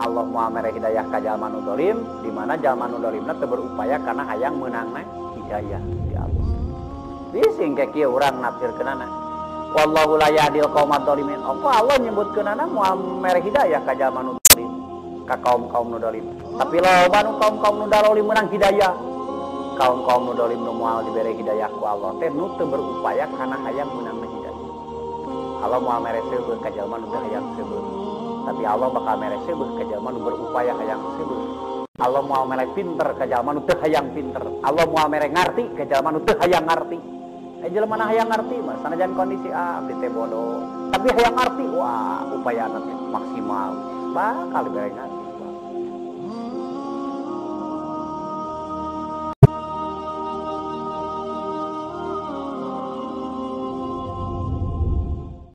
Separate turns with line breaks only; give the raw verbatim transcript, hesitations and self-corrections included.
Allah moal mere hidayah ka jalma nu dolim, di mana jalma nu dolimna teu berupaya karena hayang meunangna hidayah di Allah. Bising ke kieu urang nafsirkeunana. Wallahu la yahdil qaumadz dzalimin. Apa Allah nyebutkeunana moal mere hidayah ka jalma nu dolim, ka kaum-kaum nu dolim. Tapi loba nu kaum-kaum nu dolim meunang hidayah. Kaum-kaum nu dolim nu moal dibere hidayah ku Allah teh nu teu berupaya karena hayang meunangna hidayah. Allah moal mere seubeung ka jalma nu teu hayang seubeung. Tapi Allah bakal mere seubeung ka jalma nu berupaya hayang seubeung. Allah moal mere pinter ka jalma nu teu hayang pinter. Allah moal mere ngarti ka jalma nu teu hayang ngarti. Eh jelema hayang ngarti mah sanajan kondisi A abdi teh bodoh, tapi hayang ngarti wah upayana maksimal bakal dibere ngarti.